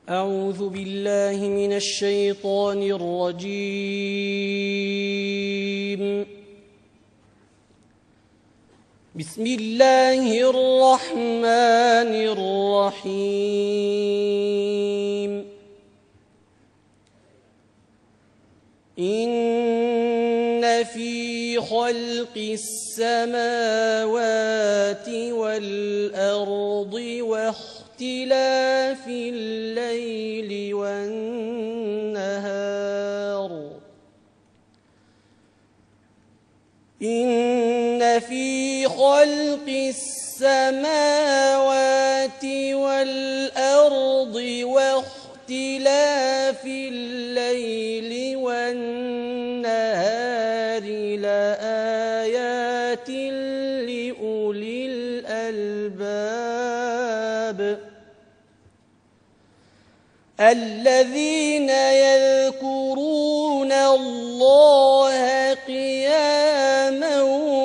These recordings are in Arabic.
أعوذ بالله من الشيطان الرجيم. بسم الله الرحمن الرحيم. إن في خلق السماوات والأرض واختلاف الليل والنهار إن في خلق السماوات والأرض واختلاف الليل والنهار لآيات لأولي الألباب الذين يذكرون الله قياما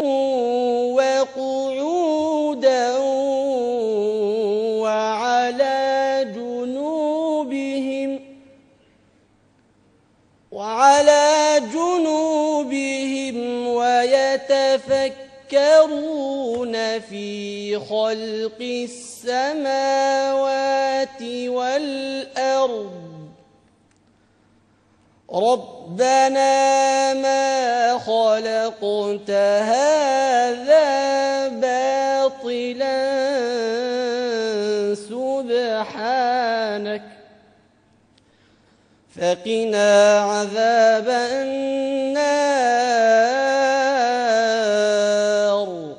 وقعودا وعلى جنوبهم ويتفكرون في خلق السماوات والأرض ربنا ما خلقت هذا باطلا سبحانك فقنا عذاب النار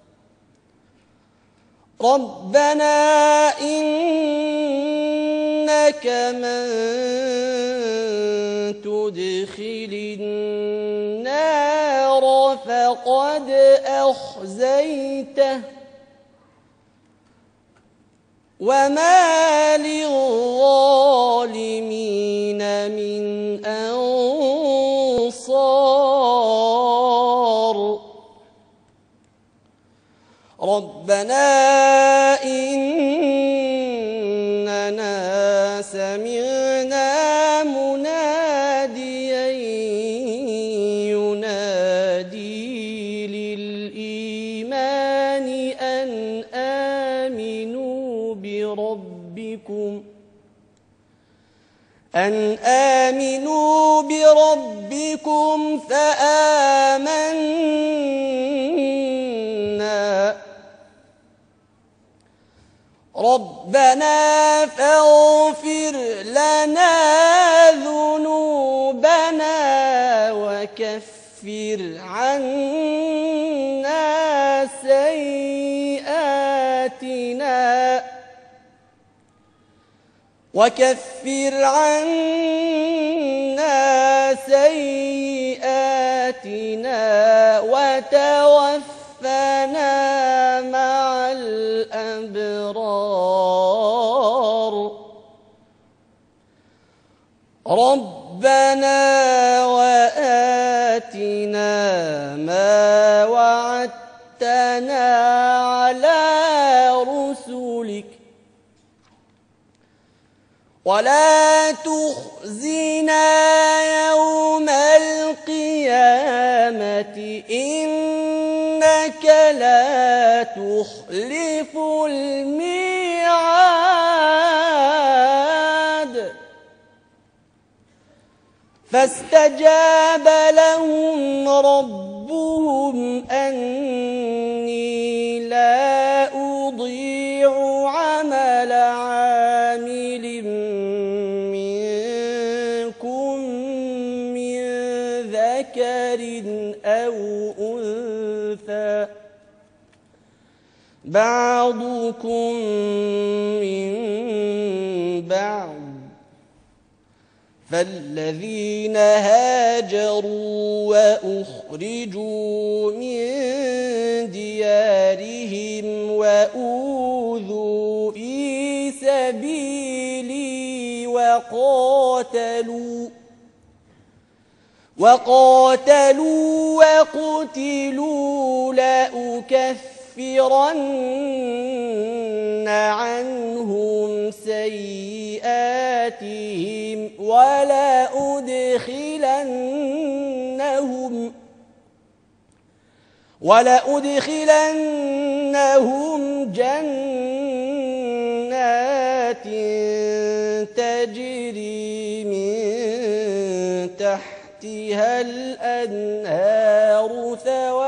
ربنا إنك من تدخل النار فقد أخزيته وما للظالمين من أنصار ربنا إننا سمعنا مناديا ينادي للإيمان أن آمنوا بربكم فآمنا ربنا فاغفر لنا ذنوبنا وكفر عنا سيئاتنا وتوفنا مع الأبرار ربنا وآتنا ما وعدتنا على رسلك ولا تخزنا يوم القيامة إنك لا تخلف الميعاد فاستجاب لهم ربهم أني لا أضيع عمل عامل منكم من ذكر أو أنثى بعضكم من بعض فالذين هاجروا وأخرجوا من ديارهم وأوذوا في سبيلي وقاتلوا وقتلوا لأكفرن عنهم سيئاتهم جناتهم ولأدخلنهم جنات تجري من تحتها الأنهار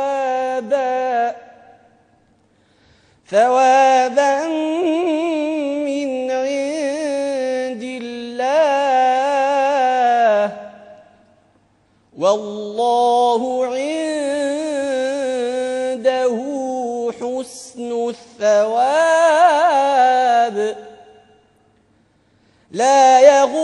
ثوابا من عند الله والله عنده حسن الثواب لا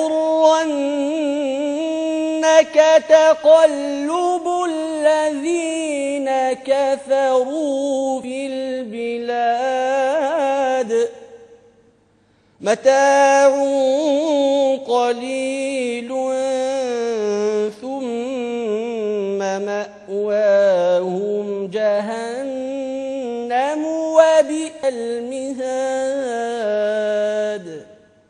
يغرنك تقلب الذين كفروا في البلاد متاع قليل ثم مأواهم جهنم وبئس المهاد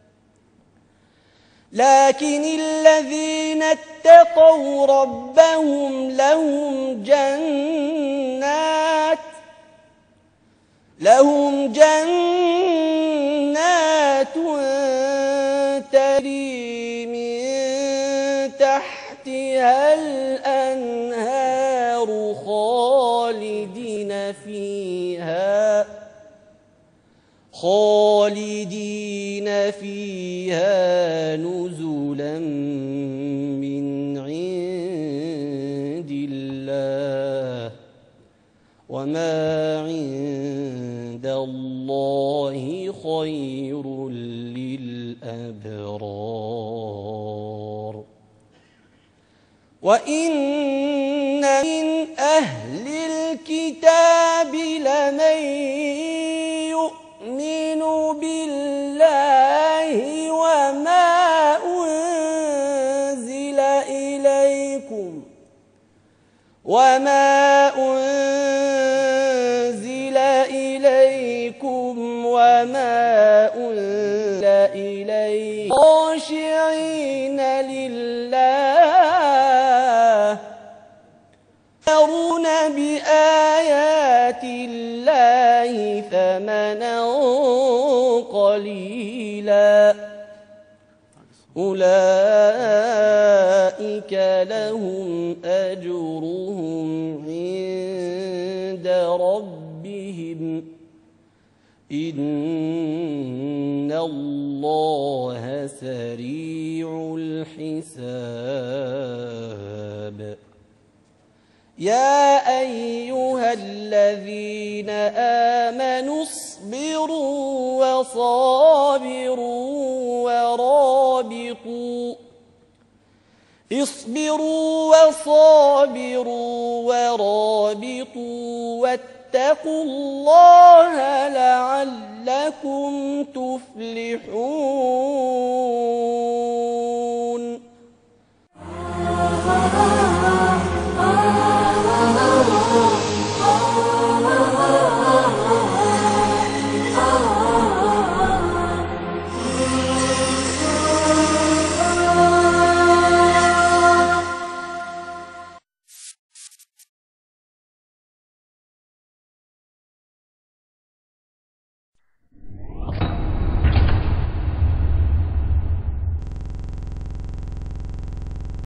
لكن الذين اتقوا ربهم لهم جنات تجري من تحتها الأنهار خالدين فيها نزلا من عند الله وما عند الله خير للأبرار وإن من أهل الكتاب لمن يؤمن بالله وما أنزل إليكم وما أنزل إليه خاشعين لله يشترون بآيات الله ثمنا قليلا أولئك لهم أجرهم عند ربهم إن الله سريع الحساب يا أيها الذين آمنوا اصبروا وصابروا ورابطوا واتقوا الله لعلكم